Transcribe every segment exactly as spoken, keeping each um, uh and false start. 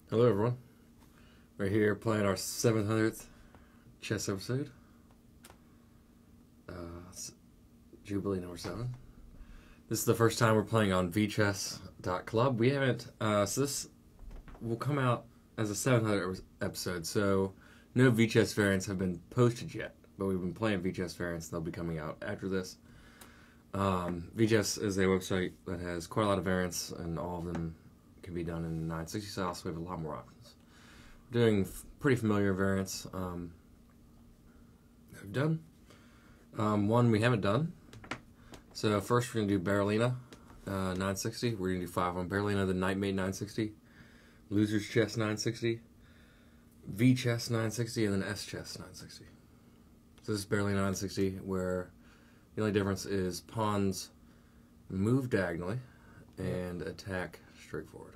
Hello, everyone. We're here playing our seven hundredth chess episode. Uh, Jubilee number seven. This is the first time we're playing on v chess dot club. We haven't, uh, so this will come out as a seven hundred episode, so no VChess variants have been posted yet, but we've been playing VChess variants. They'll be coming out after this. Um, VChess is a website that has quite a lot of variants, and all of them can be done in nine sixty style, so we have a lot more options. We're doing f- pretty familiar variants um, that we've done. Um, one we haven't done. So first we're going to do Berolina uh, nine sixty. We're going to do five on Berolina, the Knightmate nine sixty, Loser's Chess nine sixty, V Chess nine sixty, and then S Chess nine sixty. So this is Berolina nine sixty, where the only difference is pawns move diagonally and attack straightforward.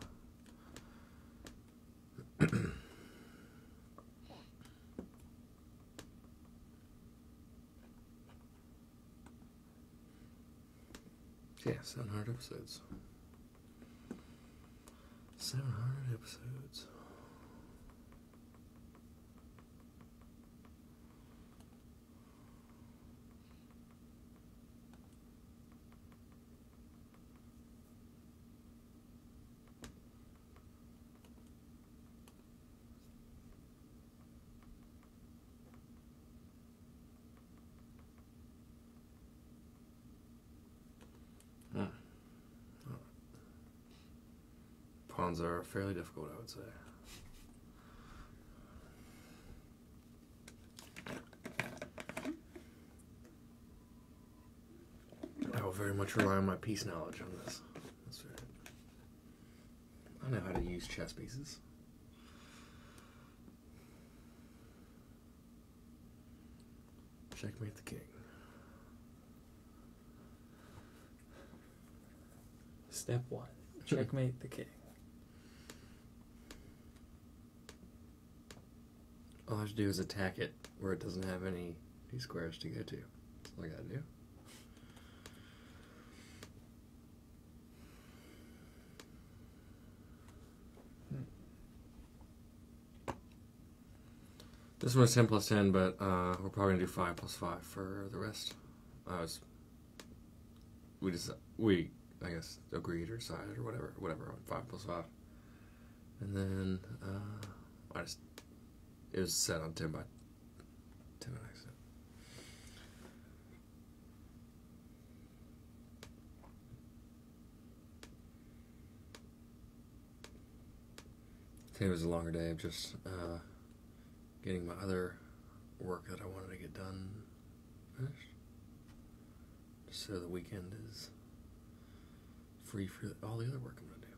Yeah, seven hundred episodes. seven hundred episodes. Hmm. Pawns are fairly difficult, I would say. I will very much rely on my piece knowledge on this. That's right. I know how to use chess pieces. Checkmate the king. Step one. Checkmate the king. All I have to do is attack it where it doesn't have any d squares to go to. That's all I gotta do. This one is ten plus ten, but uh, we're probably gonna do five plus five for the rest. I was, we just we I guess agreed or decided or whatever, whatever on five plus five, and then uh, I just it was set on ten by ten by accident. Today was a longer day of just uh, getting my other work that I wanted to get done finished, just so the weekend is free for all the other work I'm going to do.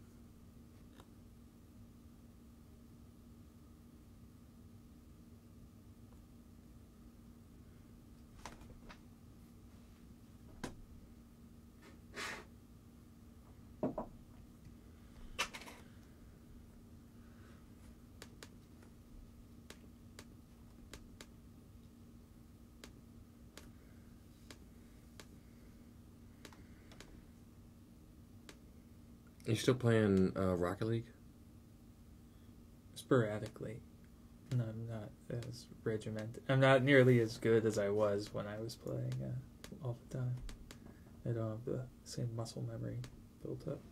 Are you still playing uh, Rocket League? Sporadically. No, I'm not as regimented. I'm not nearly as good as I was when I was playing uh, all the time. I don't have the same muscle memory built up.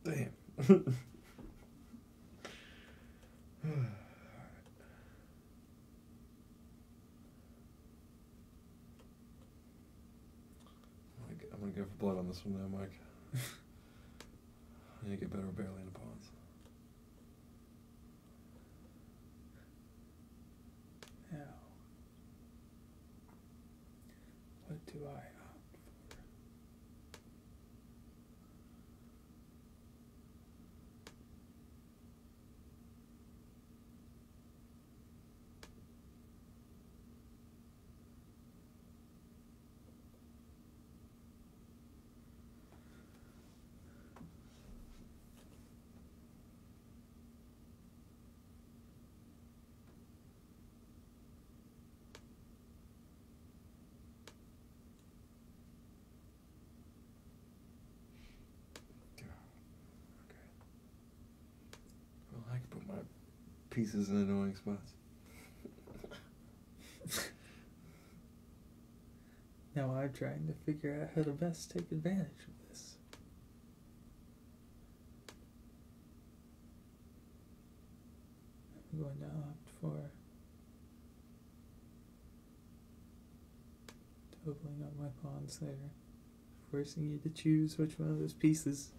Damn. I'm gonna go for blood on this one now, Mike. I need to get better with barely in the pawns. Now, what do I opt for? Well, I can put my pieces in annoying spots. Now I'm trying to figure out how to best take advantage of this. I'm going to opt for doubling up my pawns there, forcing you to choose which one of those pieces.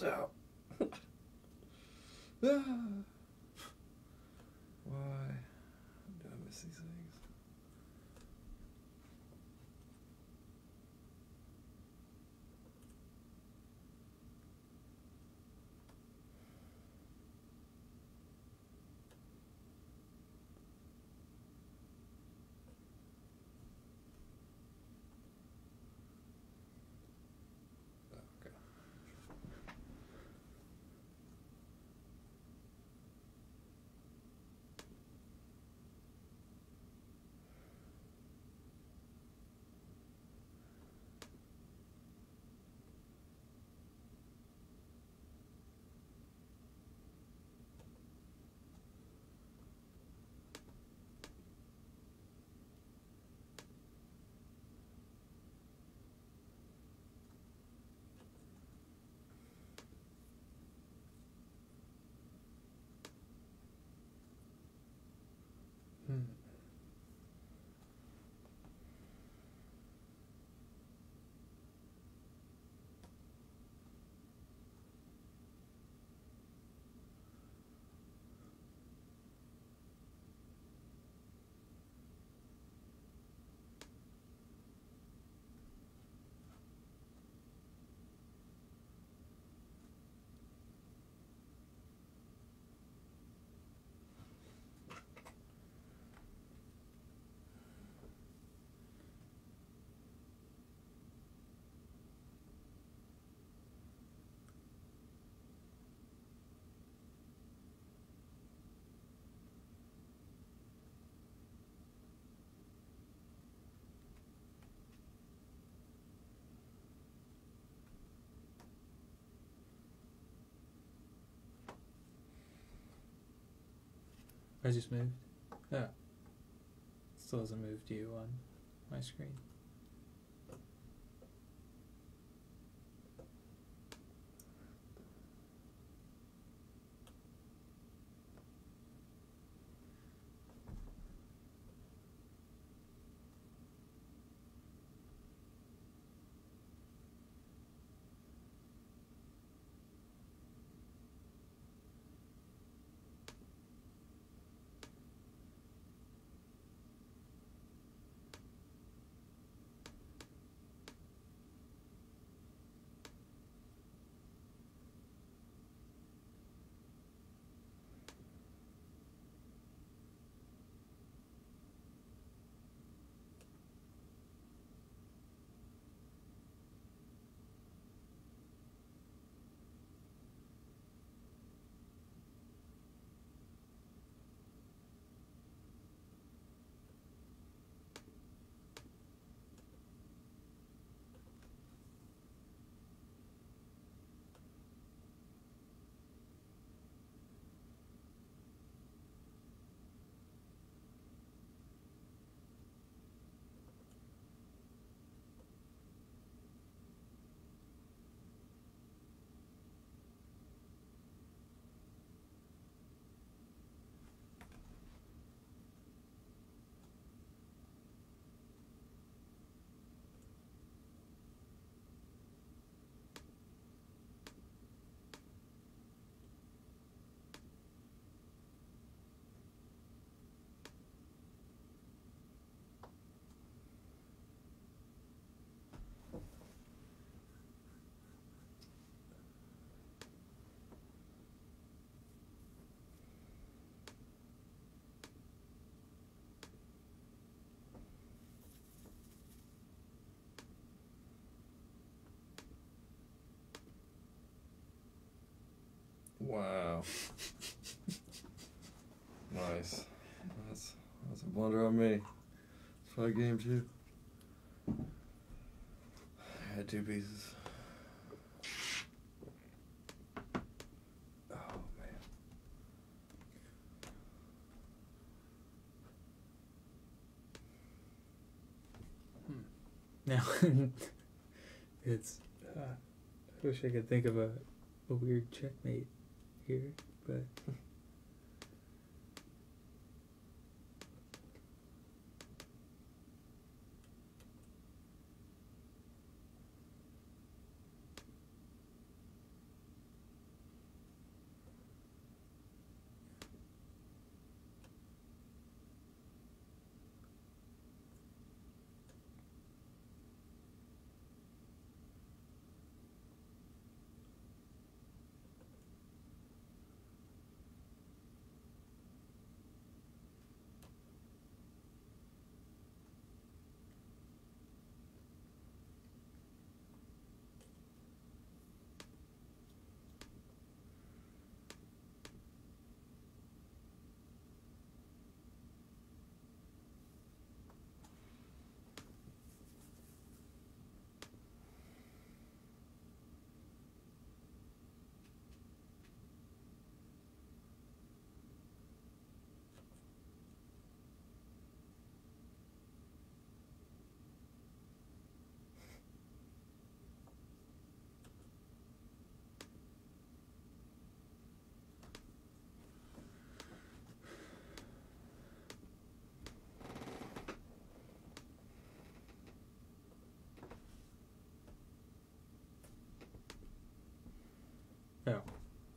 out. Ah. Why do I miss these things? Okay. Hmm. I just moved. Yeah. Still hasn't moved you on my screen. Wow. Nice. That's that's a blunder on me. Let's play game two. I had two pieces. Oh man. Now, it's. Uh, I wish I could think of a, a weird checkmate here, but.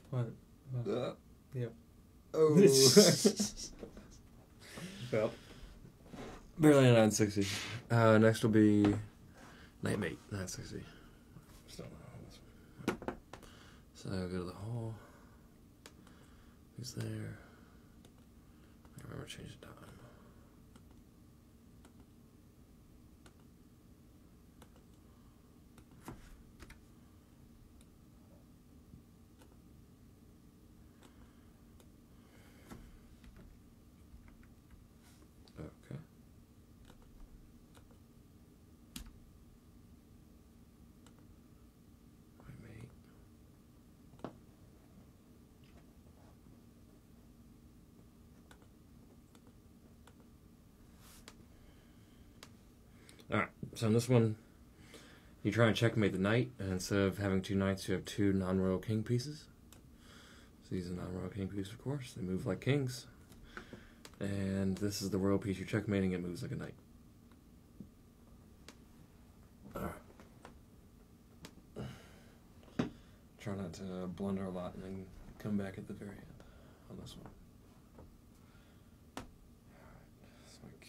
What? What? Uh, Yep. oh. Well. Barely a nine sixty. Uh, next will be Nightmate, nine sixty. Still not on this one. So I'll go to the hall. Who's there? I remember changing time. Okay. Nightmate. Alright, so in this one, you try and checkmate the knight, and instead of having two knights, you have two non-royal king pieces. So these are non-royal king pieces, of course. They move like kings. And this is the royal piece you're checkmating, it moves like a knight. Alright. Try not to blunder a lot and then come back at the very end on this one. Alright, so my key.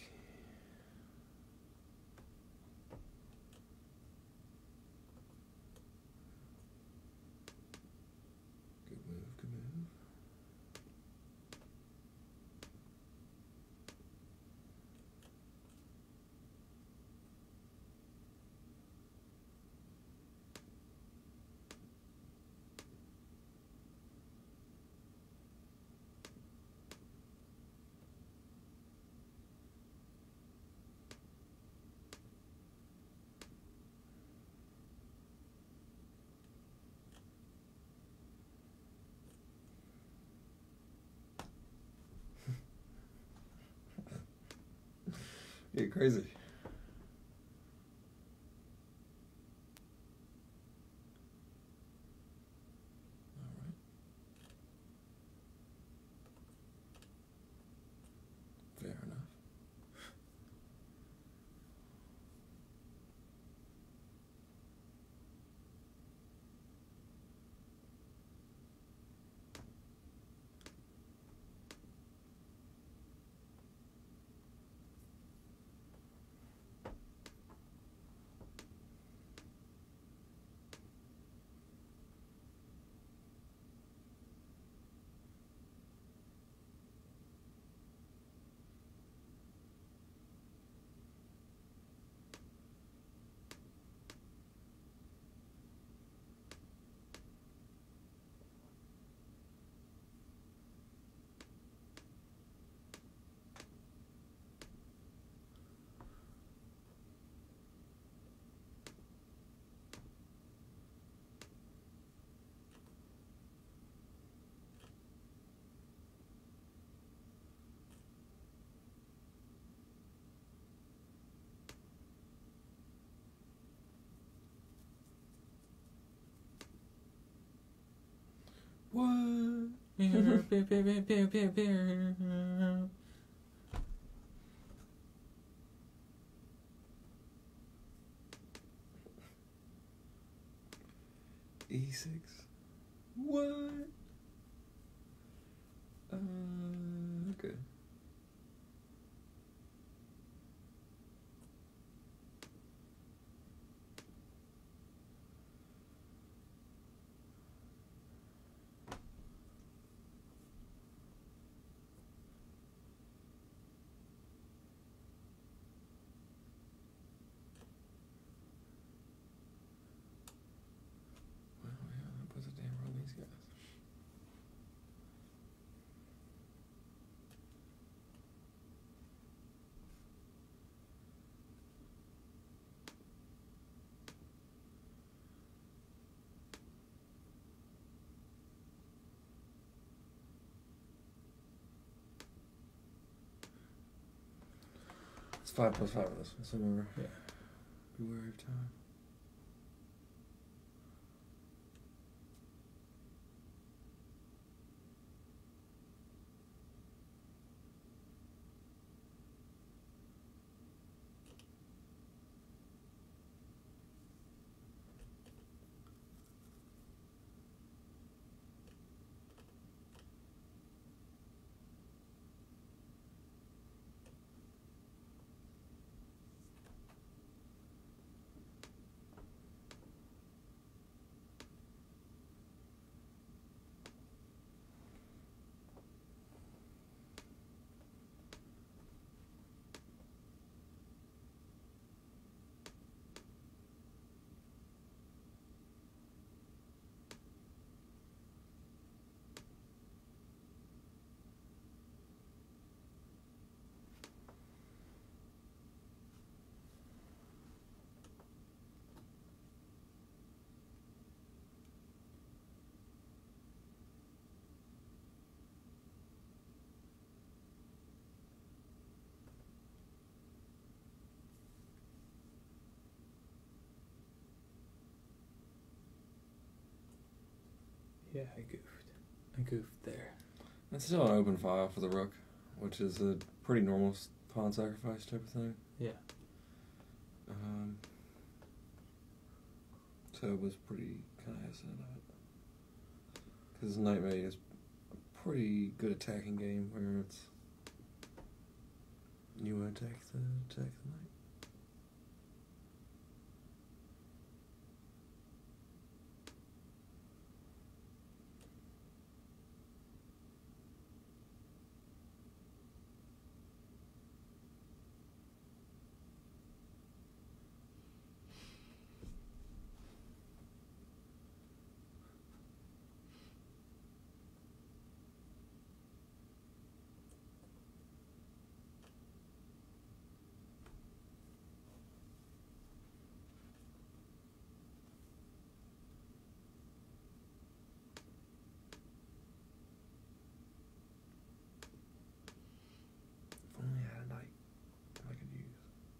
Good move, good move. Get crazy. Alright. Fair enough. What? E six. What? Uh, okay. Well, yeah, that puts a damper on these guys. It's five plus five of this. So remember. Yeah. Be wary of time. Yeah, I goofed. I goofed there. It's still an open file for the rook, which is a pretty normal pawn sacrifice type of thing. Yeah. Um, so it was pretty kind of hesitant of it. Because knight mate is a pretty good attacking game where it's you attack the attack the knight. If only I had a knight I could use.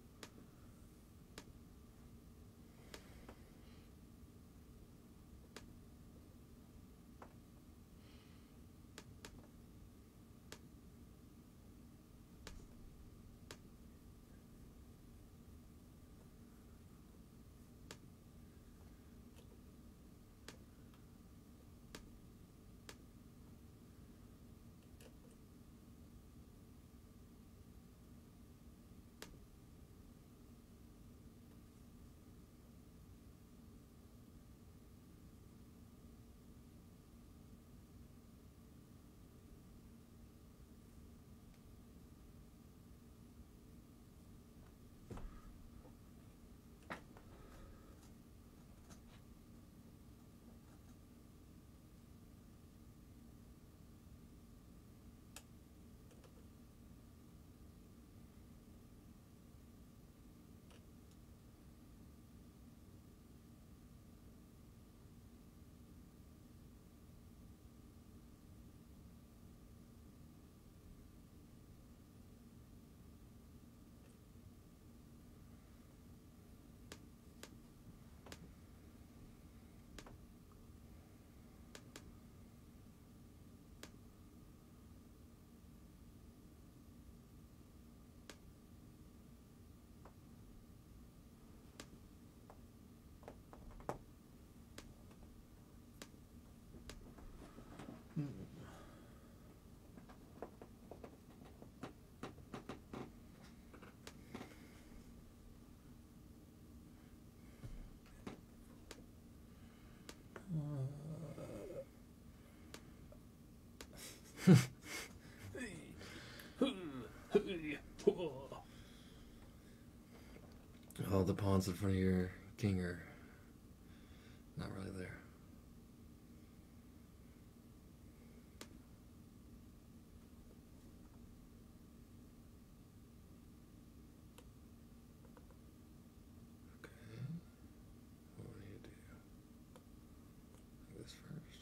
All the pawns in front of your king are not really there. Okay. What do you do? This first.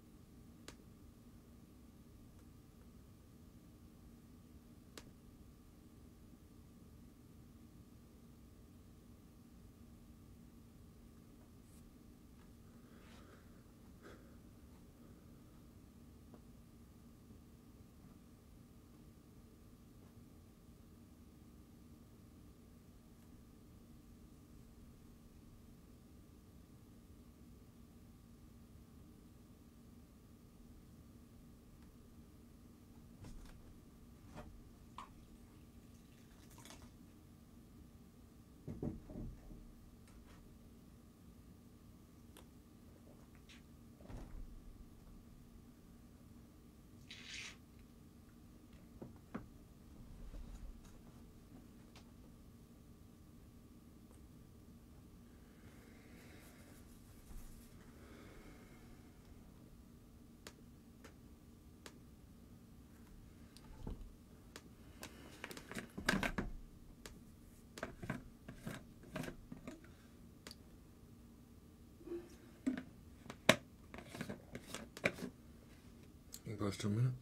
You can pause for a minute.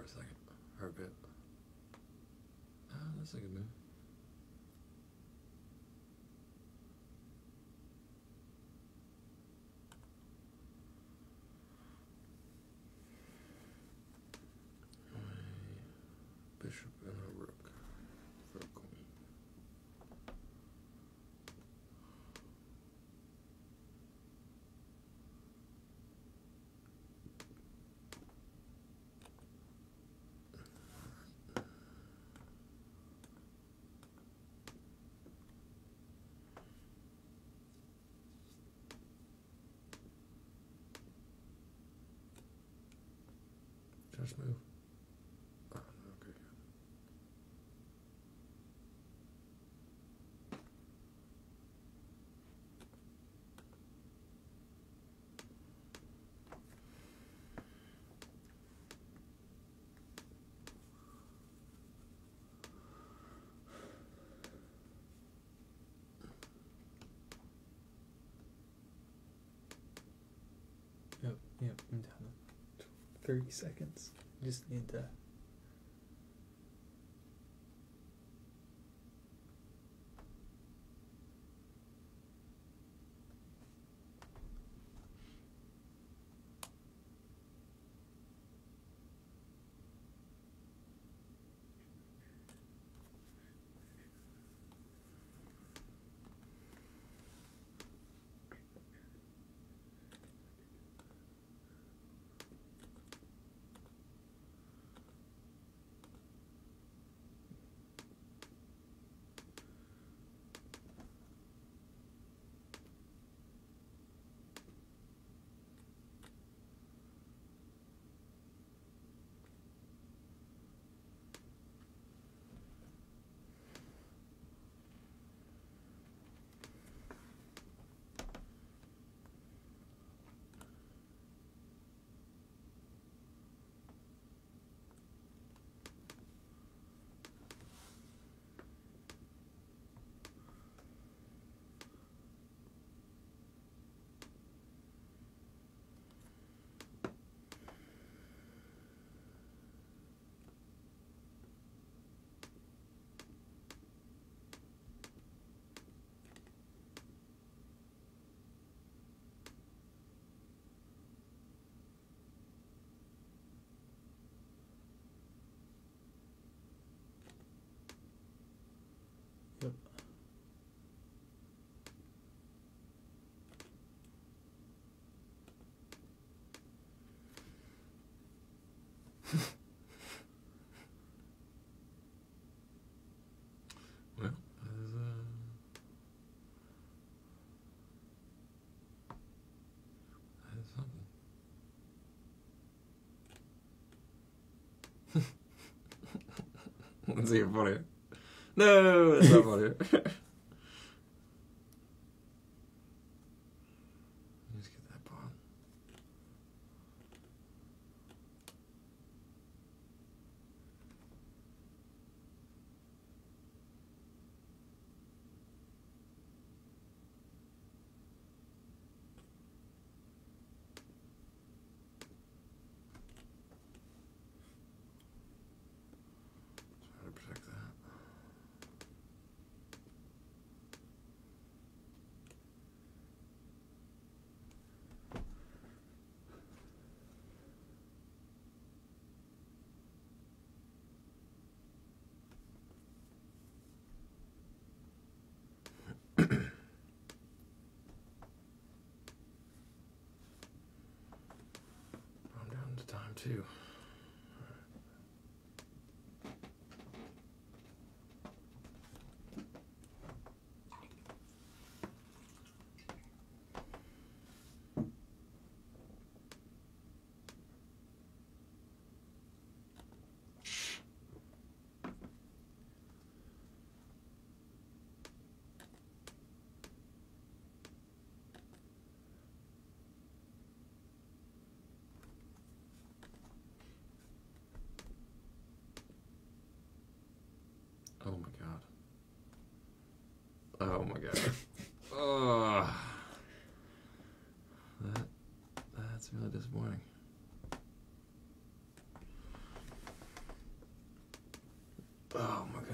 a second. Or a bit. Ah, that's a good move. Bishop and a rook for a queen. Just move. Oh, okay. Yep, yep, I'm down to thirty seconds. Just need to. Yep. Well, that is, uh, that is something. Let's see it funny. No, that's not funny. Just get that pawn. Try to protect that. I'm down to time too.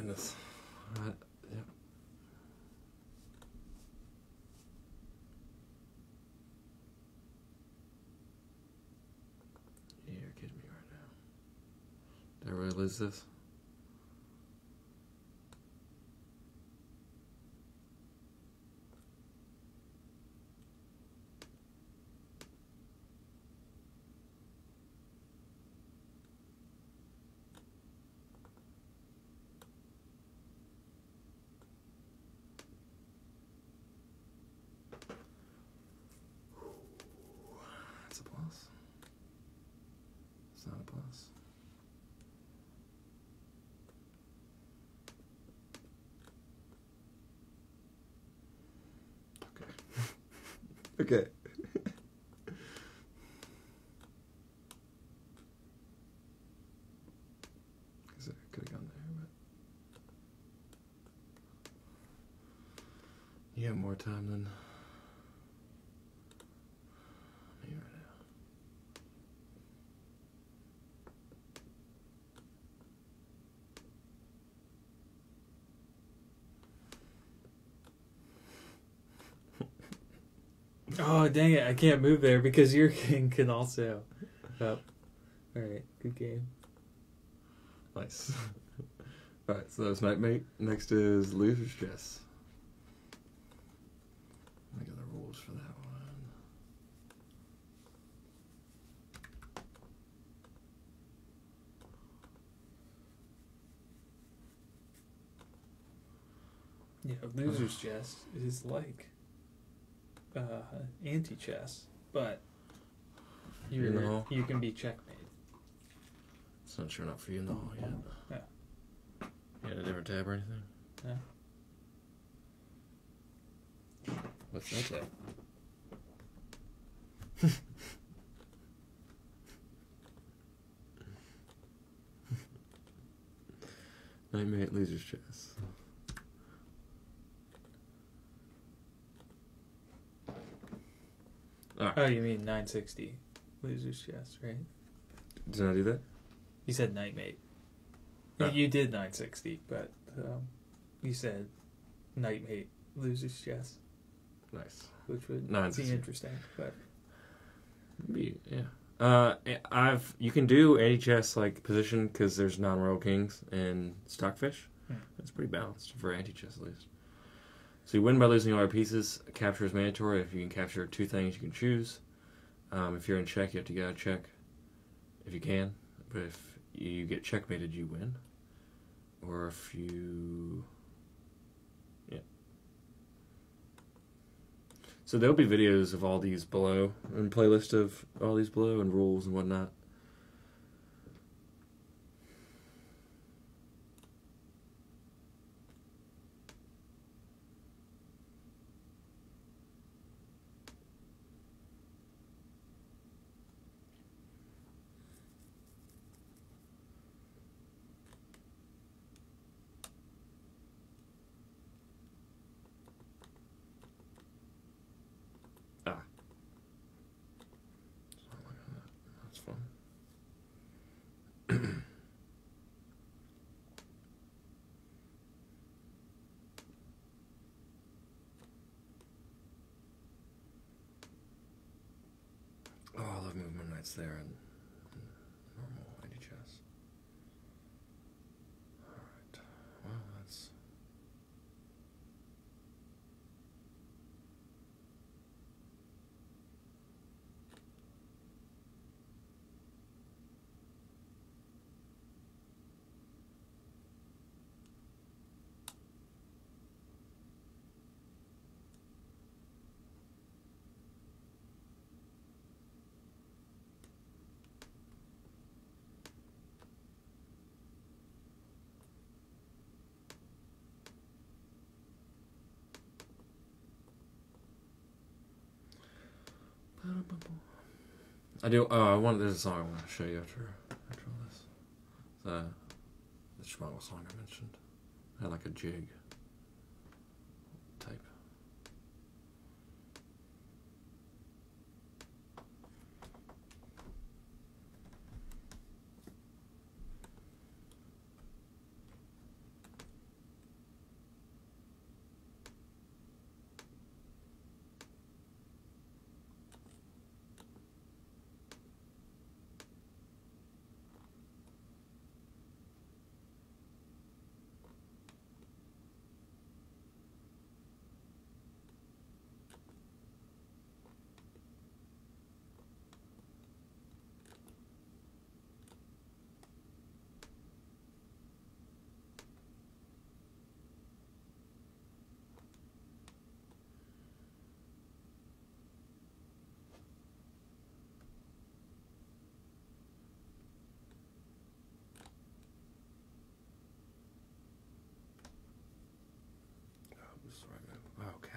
goodness. All right. Yep. You're kidding me right now. Did I really lose this? That's a plus. It's not a plus. Okay. Okay. Because I could have gone there, but you have more time than me right now. Oh, dang it. I can't move there because your king can also. Oh. Alright, good game. Nice. Alright, so that was Knightmate. Next is Loser's Chess. Look at the rules for that one. Yeah, Loser's Chess is like uh, anti-chess, but you're, You know. you can be checkmated. It's not sure enough for you, no, yet. Yeah. You had a different tab or anything? Yeah. What's that tab? Knightmate, Loser's Chess. Alright. Oh, you mean nine sixty Loser's Chess, right? Did I do that? You said Knightmate. Oh. You did nine sixty, but um, you said Knightmate Loser's Chess, Nice. which would nine be sixty. interesting. But Be, yeah. Uh, I've you can do anti-chess like position because there's non-royal kings and stockfish. Hmm. That's pretty balanced for anti-chess at least. So you win by losing all your pieces. Capture is mandatory. If you can capture two things, you can choose. Um, if you're in check, you have to get out of check. If you can, but if you get checkmated, you win. Or if you, yeah. So there'll be videos of all these below, and playlist of all these below, and rules and whatnot. Ah. That's fun. Oh, I love movement nights there and normal anti-chess. Alright, well that's... I do. Oh, I want. There's a song I want to show you after after all this. The the Schmoggle song I mentioned. I had like a jig type.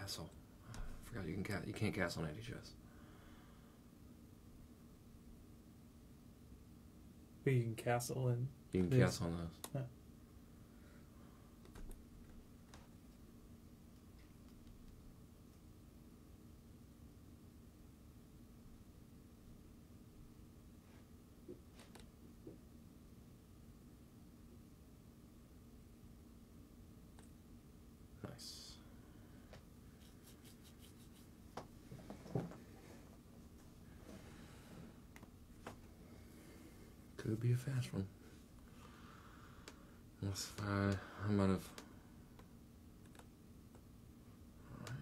castle. I forgot you can ca- you can't castle on anti-chess. But you can castle and You can These- castle on those. Yeah. Nice. Could be a fast one. Unless if I, I might have. Alright.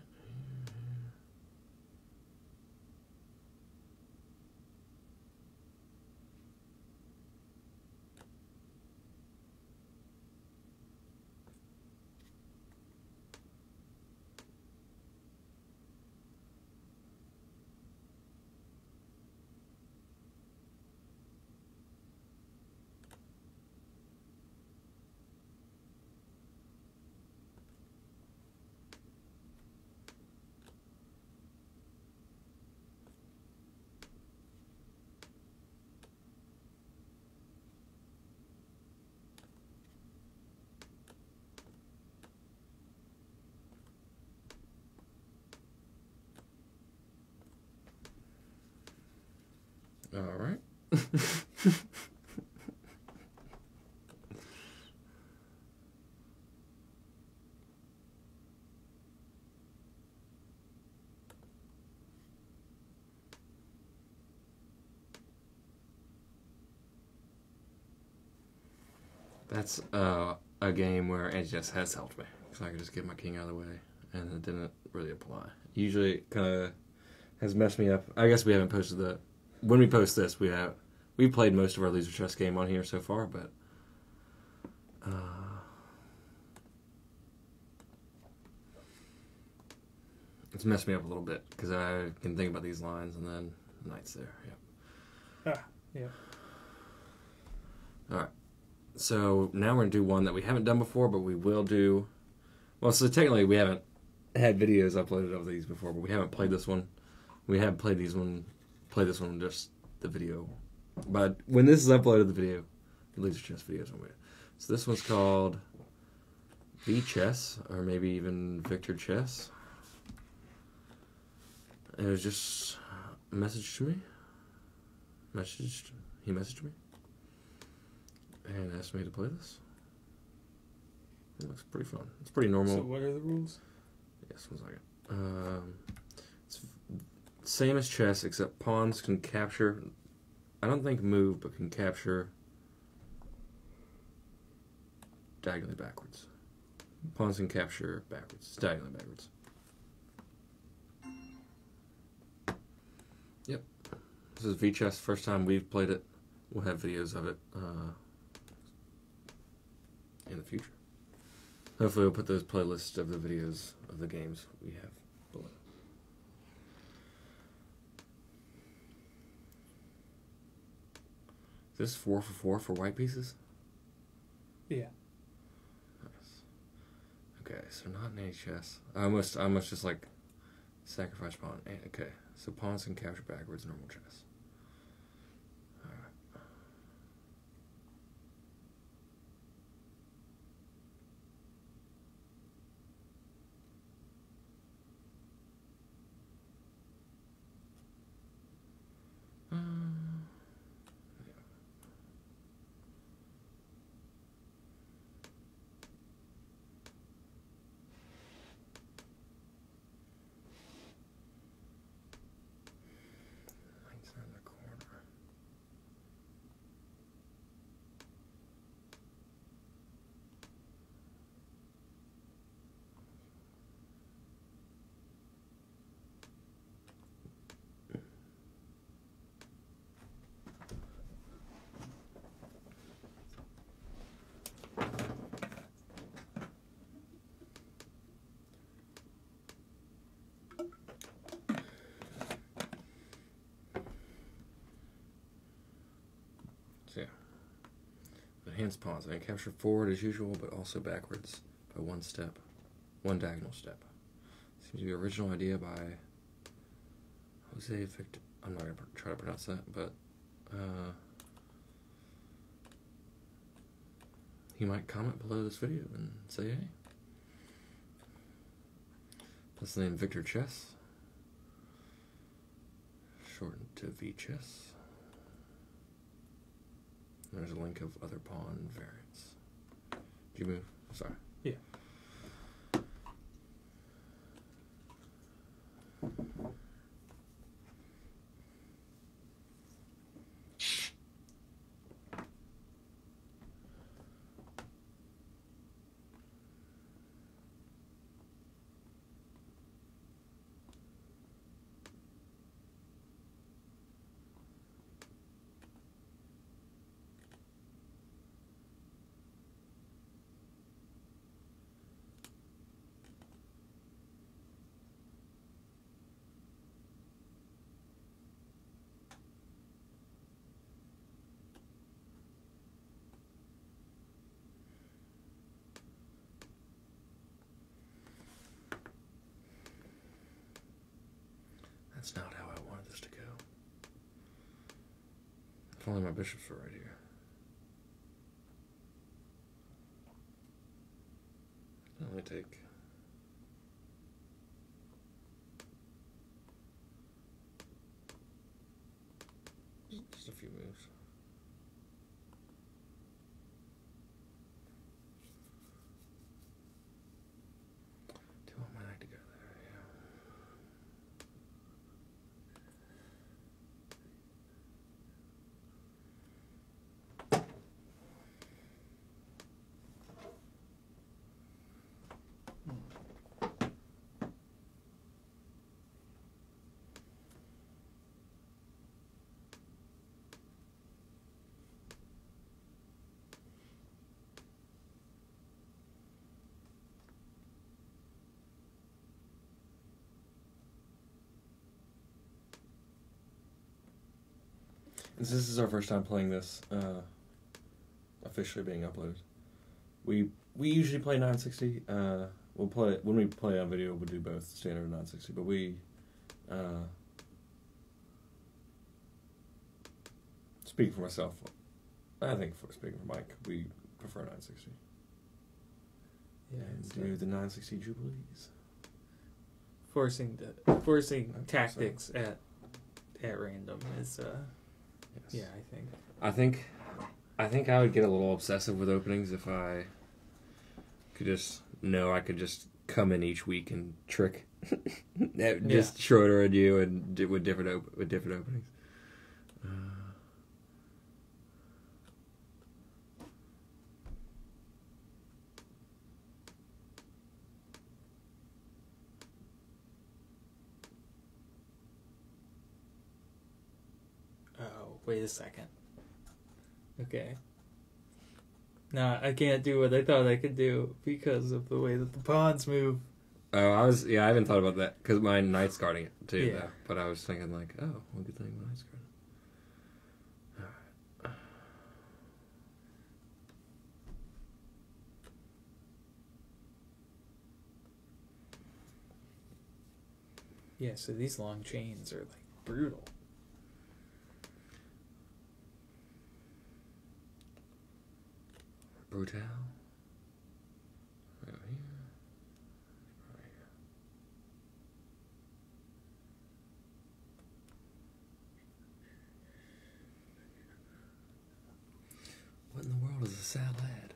All right. That's uh, a game where it just has helped me. So I could just get my king out of the way, and it didn't really apply. Usually it kind of has messed me up. I guess we haven't posted the... When we post this, we have... We've played most of our loser chess game on here so far, but... Uh, it's messed me up a little bit, because I can think about these lines, and then knight's there. Yep. ah, yeah. Alright. So now we're going to do one that we haven't done before, but we will do... Well, so technically we haven't had videos uploaded of these before, but we haven't played this one. We have played these one, played this one just the video. But when this is uploaded, the video, the loser chess video is on video. So this one's called V Chess, or maybe even Victor Chess. It was just a message to me. Messaged, he messaged me. And asked me to play this. It looks pretty fun. It's pretty normal. So what are the rules? Yes, one second. Um, it's same as chess, except pawns can capture. I don't think move, but can capture diagonally backwards. Pawns can capture backwards. It's diagonally backwards. Yep. This is V Chess. First time we've played it. We'll have videos of it uh, in the future. Hopefully we'll put those playlists of the videos of the games we have below. Is this four for four for white pieces? Yeah. Nice. Okay, so not an A chess. I almost, I almost just like sacrifice pawn. Okay, so pawns can capture backwards, normal chess. So yeah, enhanced pawns. I can capture forward as usual, but also backwards by one step, one diagonal step. Seems to be an original idea by Jose Victor. I'm not going to try to pronounce that, but uh, he might comment below this video and say hey. That's the name Victor Chess. Shortened to V Chess. There's a link of other pawn variants. Did you move? Sorry. Yeah. That's not how I wanted this to go. If only my bishops were right here. Let me take. Just a few moves. Do you want my knight to go there? Yeah. This is our first time playing this, uh, officially being uploaded. We we usually play nine sixty. Uh, we'll play when we play on video. We'll do both standard and nine sixty. But we, uh, speaking for myself, I think for speaking for Mike, we prefer nine sixty. Yeah. And do the nine sixty Jubilees. Forcing the forcing I think tactics at at random is uh Yes. yeah, I think. I think, I think I would get a little obsessive with openings if I could just know I could just come in each week and trick, just Schroeder and you and do, with different op- with different openings. Uh, Oh, wait a second. Okay. Nah, I can't do what I thought I could do because of the way that the pawns move. oh, I was yeah, I haven't thought about that because my knight's guarding it too. Yeah. Though, but I was thinking like, oh, well, good thing my knight's guarding. Yeah, so these long chains are like brutal. Brutal. Right here. Right here. What in the world is a salad?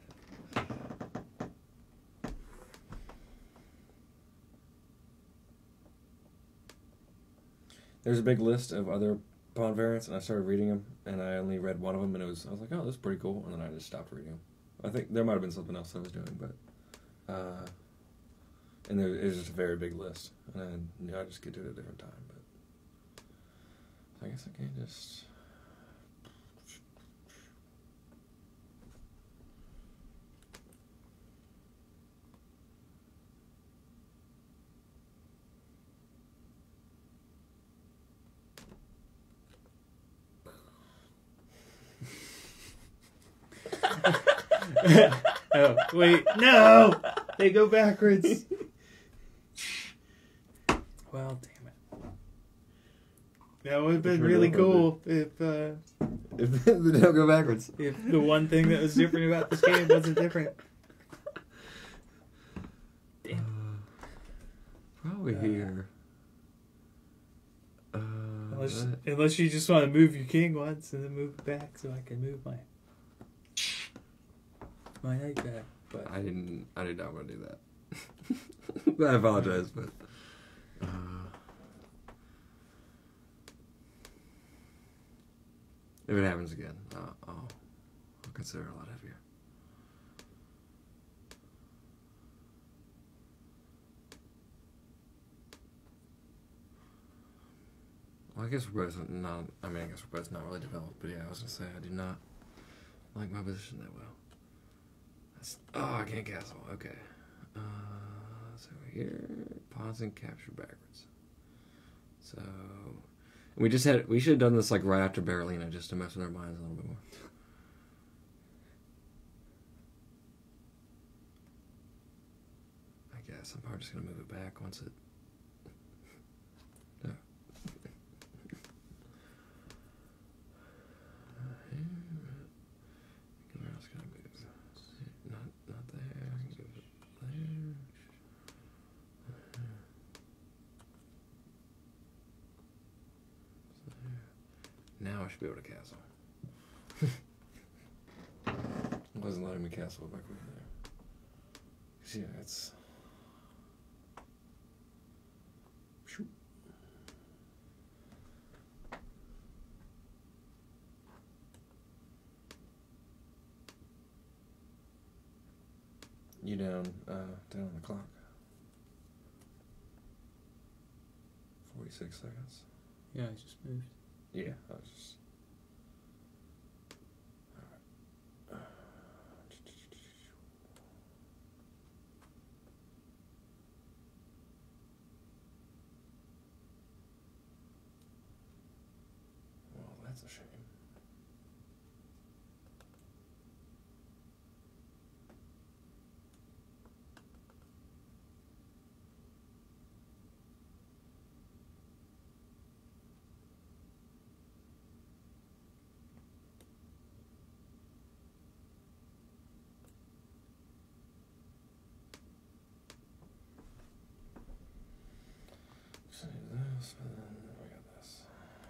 There's a big list of other pawn variants, and I started reading them, and I only read one of them, and it was I was like, oh, this is pretty cool, and then I just stopped reading them. I think there might have been something else I was doing, but uh, and there is just a very big list, and I, you know, I just get to it at a different time. But I guess I can just. Oh, wait, no! They go backwards. Well, damn it. That would have been Turn it really over a cool if uh, If they don't go backwards. if the one thing that was different about this game wasn't different. Damn. Uh, probably Uh, here. Uh, Unless, that- unless you just want to move your king once and then move it back so I can move my my knight back. But I didn't. I did not want to do that. I apologize, but. Uh, if it happens again, uh, I'll, I'll consider it a lot heavier. Well, I guess we're both not. I mean, I guess we're both not really developed. But yeah, I was gonna say I do not like my position that well. That's, oh, I can't castle. Okay. Uh, so here, pause and capture backwards. So we just had. We should have done this like right after Berlina, just to mess with our minds a little bit more. I guess I'm probably just gonna move it back once it. No. Where else can I move? Not, not there. Move it there. Now I should be able to castle. It wasn't letting me castle with my queen there. 'Cause yeah, it's. Shoot. You down, uh, down on the clock. Forty-six seconds. yeah, I just moved. Yeah, I was just. Alright. Well, that's a shame. So this, and then we got this.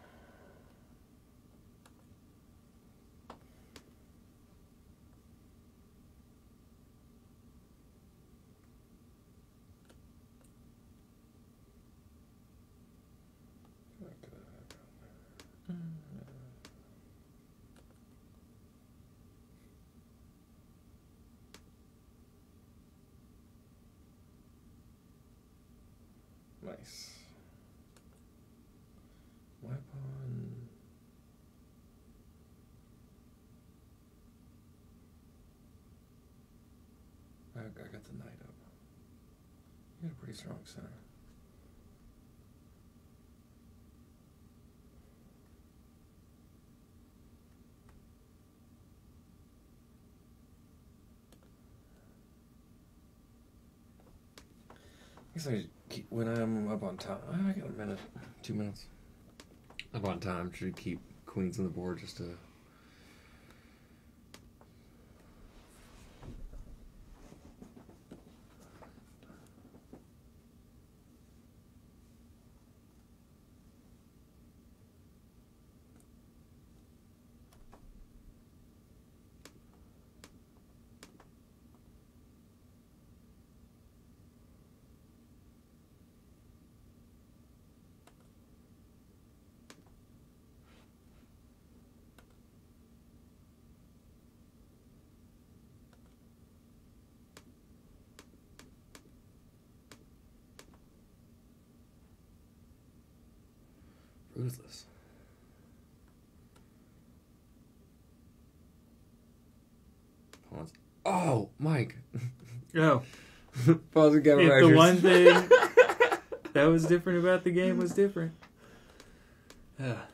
Nice. My pawn. I, I got the knight up. You got a pretty strong center. I guess I keep, when I'm up on time. I got a minute, two minutes. Up on time, should keep queens on the board just to. Ruthless. Pawns. Oh, Mike. Oh, Pawns and if countermeasures. the one thing that was different about the game was different. Uh, I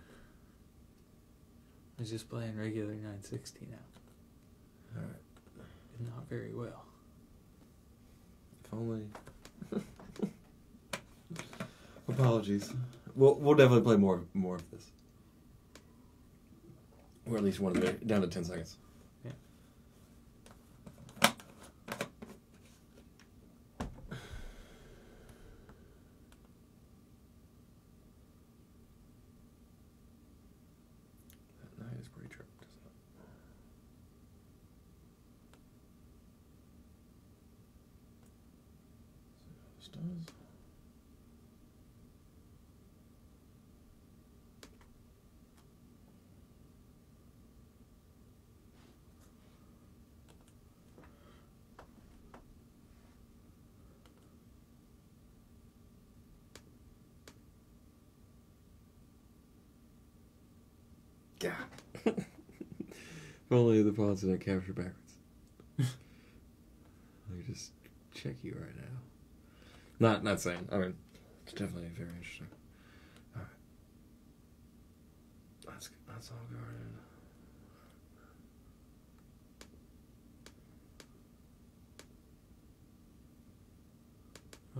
was just playing regular nine sixty now. Alright. And not very well. If only. Well, Apologies. We'll we'll definitely play more more of this. Or at least one of the down to ten seconds. Yeah. That knight is pretty tripped, isn't it? See how this does. Yeah. If only the pawns didn't capture backwards. Let me just check you right now. Not not saying. I mean, it's definitely very interesting. Alright. That's that's all guarded. Uh,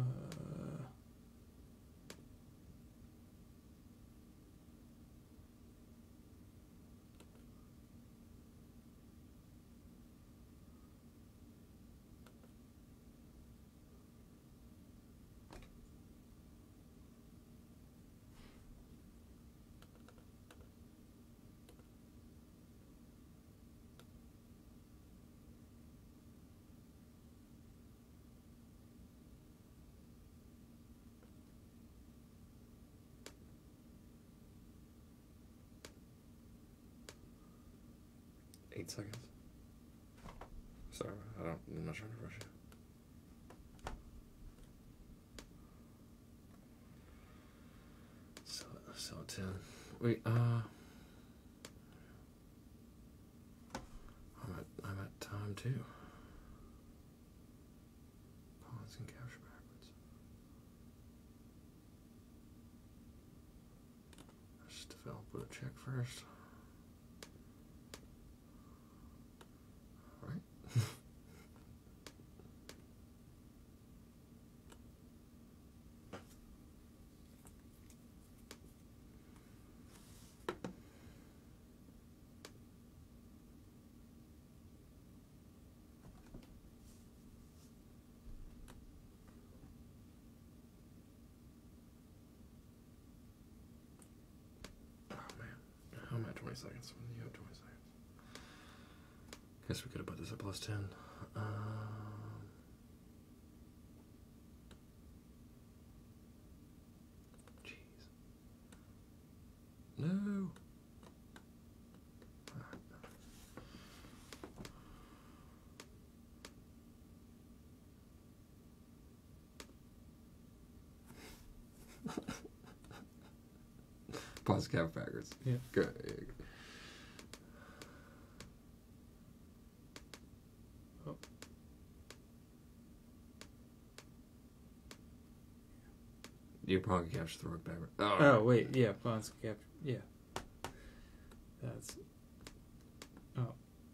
Eight seconds. Sorry, I don't. I'm not trying to rush you. So so ten. Wait. Uh. I'm at I'm at time too. Pawns can capture backwards. Let's develop with a check first. Alright. I'm at twenty seconds. You have twenty seconds. Guess we could have put this at plus ten. Um, Jeez. No. Pause cap backwards. Yeah. Good. Oh. You probably capture the rook backward. Oh, Oh, wait, yeah, pawns capture. Yeah. That's. Oh.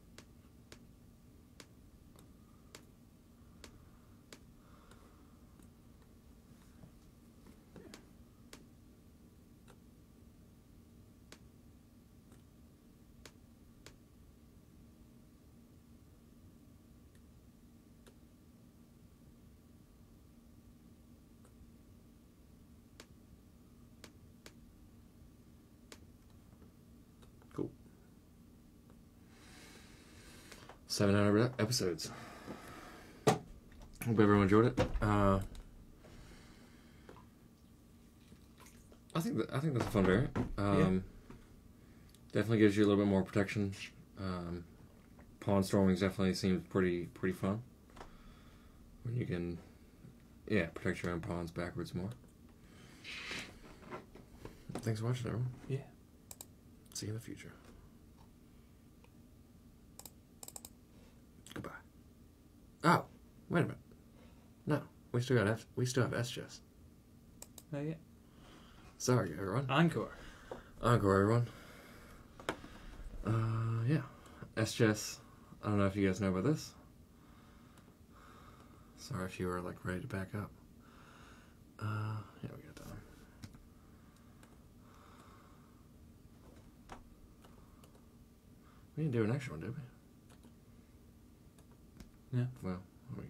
Cool. seven hundred episodes. Hope everyone enjoyed it. Uh, I think that, I think that's a fun variant. Um, Definitely gives you a little bit more protection. Um, pawn storming definitely seems pretty pretty fun. When you can, yeah, protect your own pawns backwards more. Thanks for watching, everyone. Yeah. See you in the future. Goodbye. Oh, wait a minute. No, we still got F. We still have S chess. Oh, yeah. Sorry, everyone. Encore. Encore, everyone. Uh, yeah, S chess. I don't know if you guys know about this. Sorry if you were like ready to back up. Uh, yeah, we got time. We didn't do an extra one, did we? Yeah. Well, we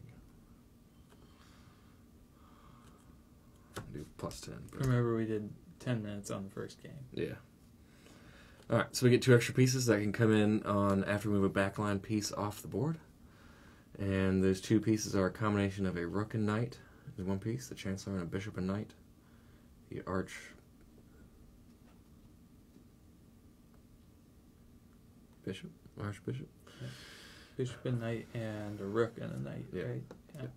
do plus ten. But... Remember, we did ten minutes on the first game. Yeah. All right, so we get two extra pieces that can come in on after we move a backline piece off the board. And those two pieces are a combination of a rook and knight in one piece, the chancellor, and a bishop and knight. The arch... Bishop? Archbishop? Yeah. Bishop and knight and a rook and a knight, Yeah. right? Yeah. Yeah.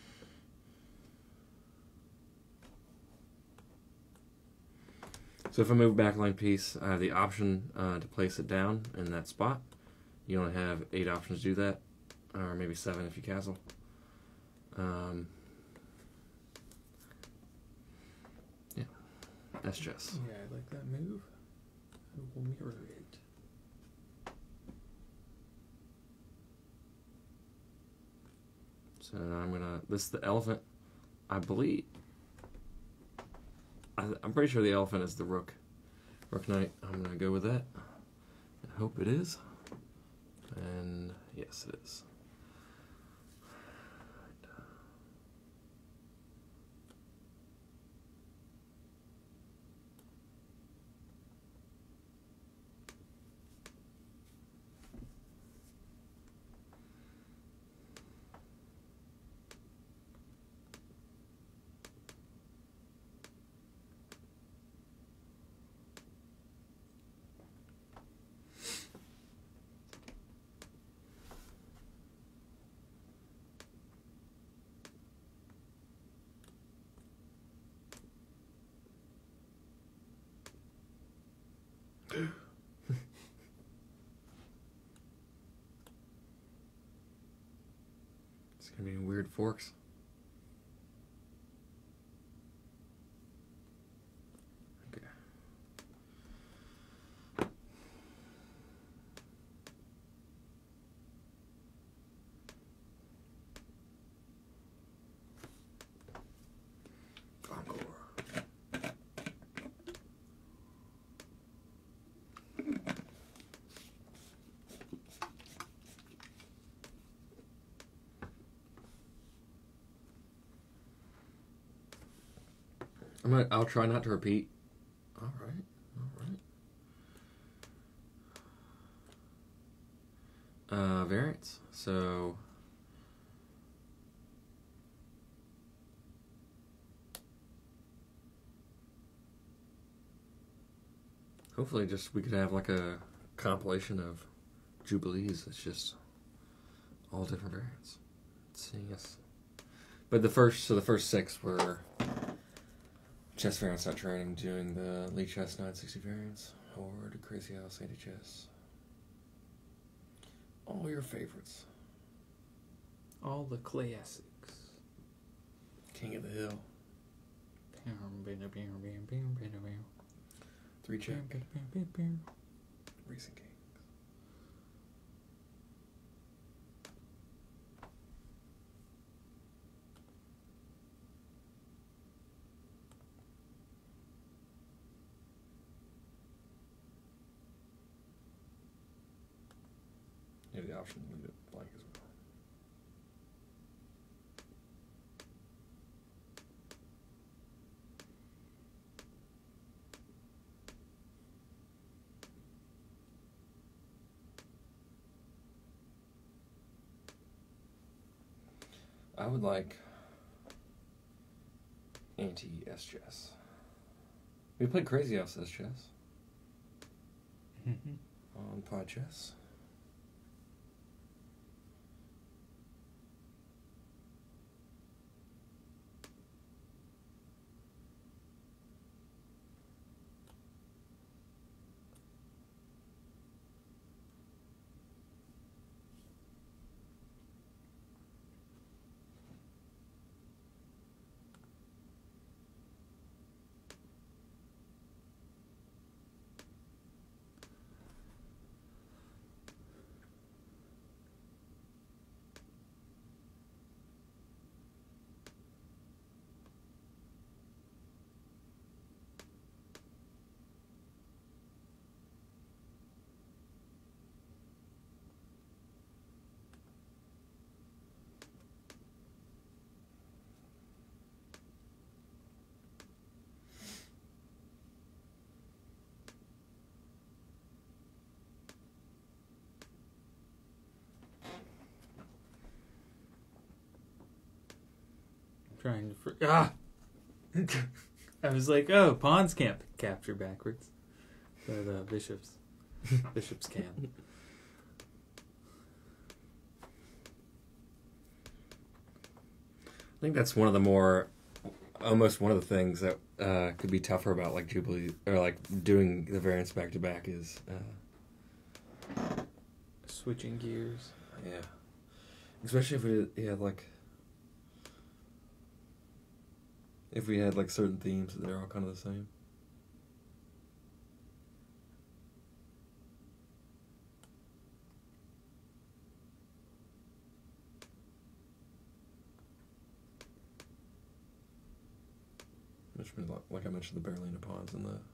So if I move backline piece, I have the option uh, to place it down in that spot. You only have eight options to do that, or maybe seven if you castle. Um, yeah, that's chess. Yeah, I like that move. I will mirror it. So I'm gonna. This is the elephant, I believe. I, I'm pretty sure the elephant is the rook. Rook knight. I'm gonna go with that. I hope it is. And yes, it is. It's gonna be weird forks. Okay. Encore. I'm gonna, I'll try not to repeat. All right, all right. Uh, variants. So hopefully, just we could have like a compilation of jubilees. It's just all different variants. Let's see, yes. But the first, so the first six were Chess Variants Not Training, doing the Lee Chess nine sixty variants, Horde, Crazy House, Anti Chess. All your favorites. All the classics. King of the Hill. Three check. Recent Kings. You have the option to leave it blank as well. I would like anti-S chess. We played Crazy House S chess on Pod Chess. trying to... Fr- ah! I was like, oh, pawns can't capture backwards. But uh, bishops. Bishops can. I think that's one of the more, almost one of the things that uh, could be tougher about like Jubilee, or like doing the variants back to back is... Uh, Switching gears. yeah. Especially if we had like... If we had like certain themes that they're all kind of the same. Which, like I mentioned, the Berlina pawns and the...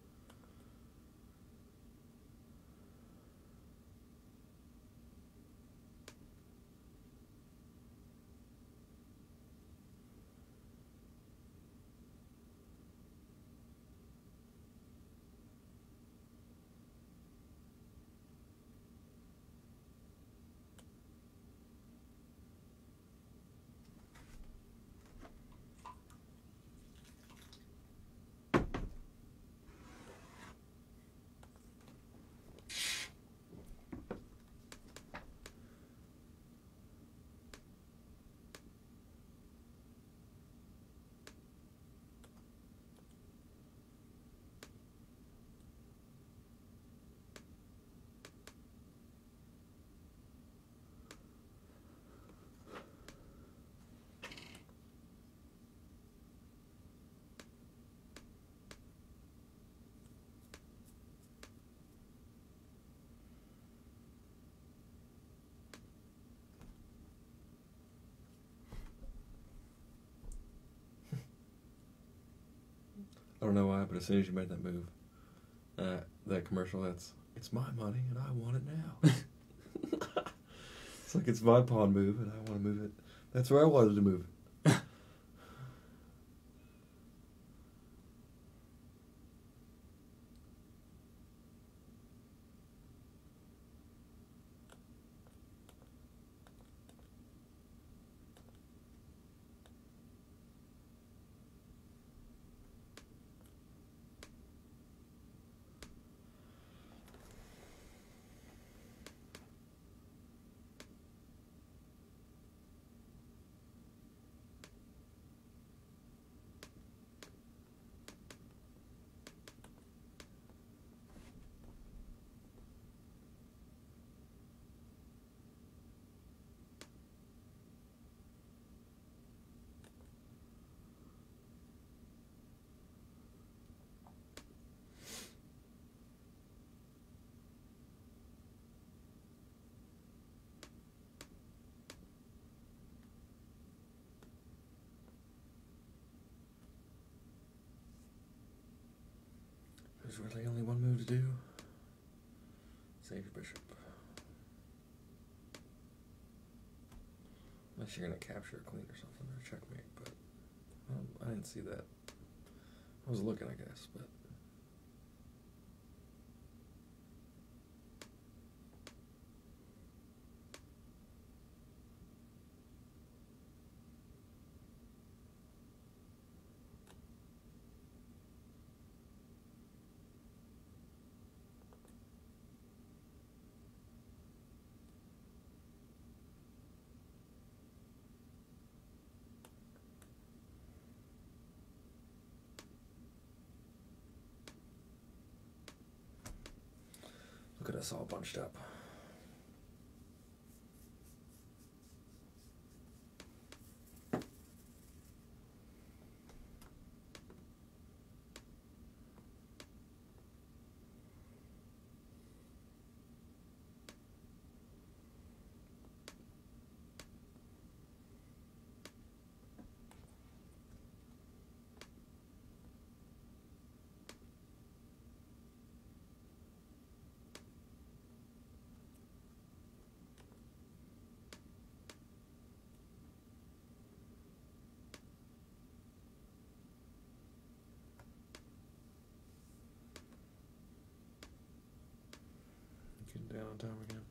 I don't know why, but as soon as you made that move, uh, that commercial, that's, it's my money and I want it now. It's like, it's my pawn move and I want to move it. That's where I wanted to move it. There's really only one move to do. Save your bishop. Unless you're going to capture a queen or something, or checkmate, but um, I didn't see that. I was looking, I guess, but... Look at us all bunched up. Getting down on time again.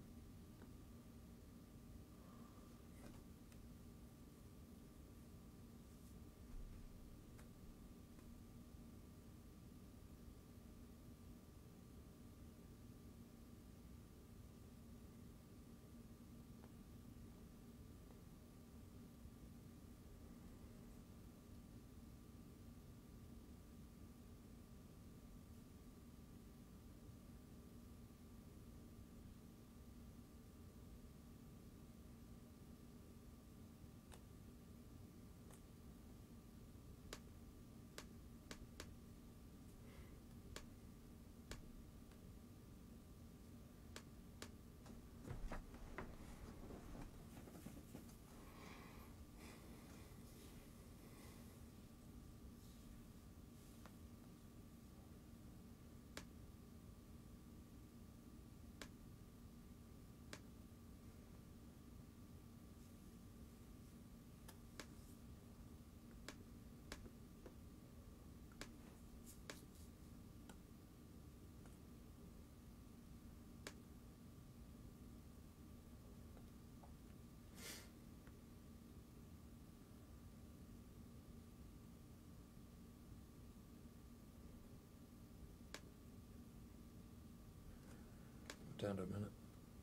down to a minute.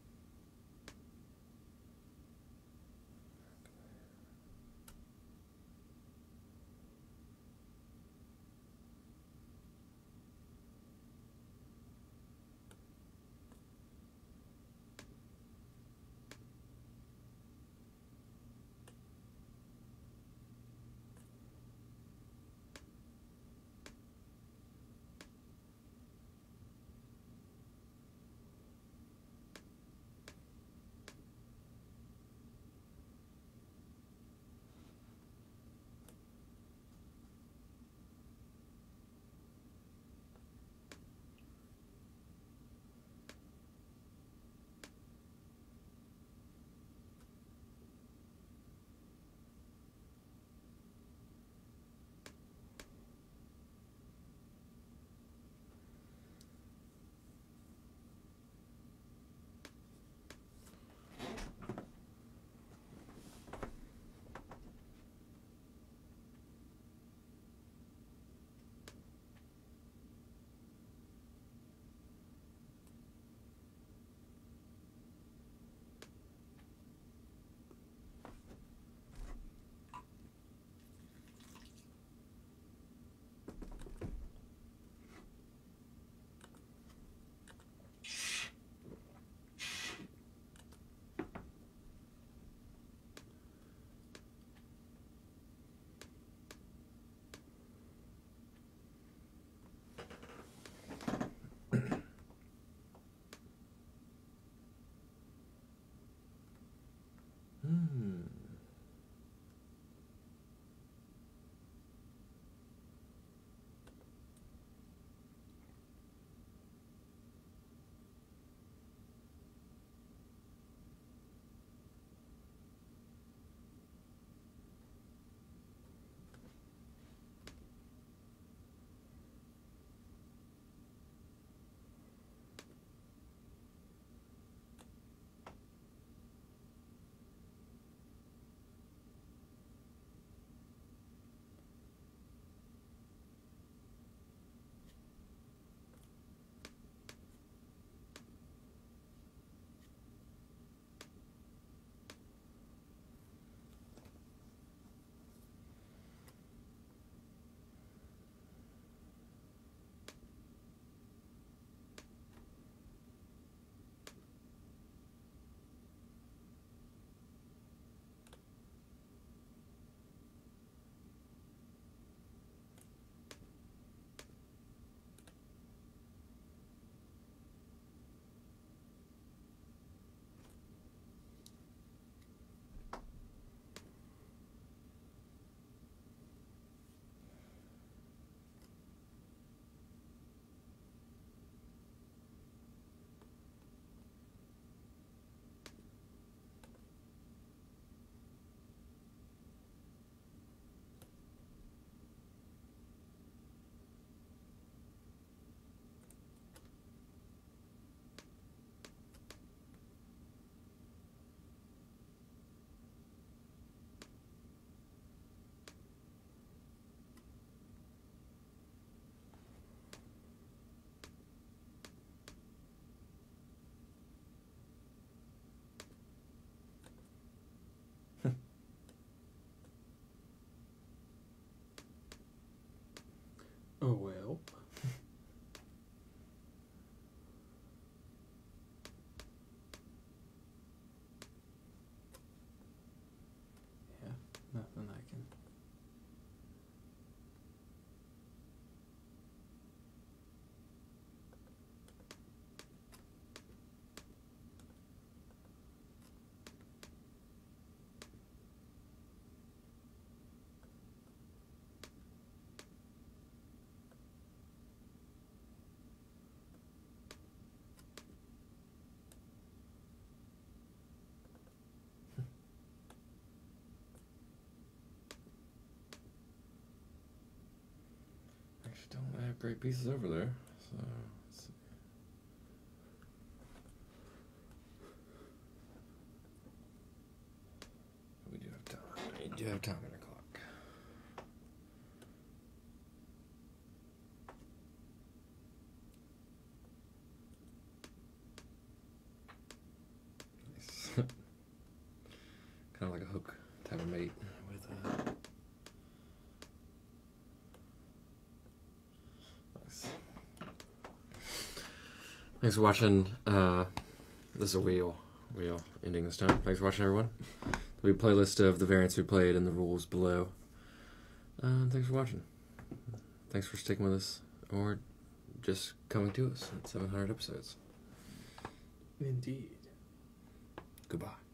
Hmm. Oh well. Yeah, nothing I can. Actually, don't have great pieces over there. So let's see. We do have time. We do have time in the clock. Thanks for watching. Uh, this is a wheel. Wheel ending this time. Thanks for watching, everyone. There'll be a playlist of the variants we played and the rules below. Uh, thanks for watching. Thanks for sticking with us, or just coming to us at seven hundred episodes. Indeed. Goodbye.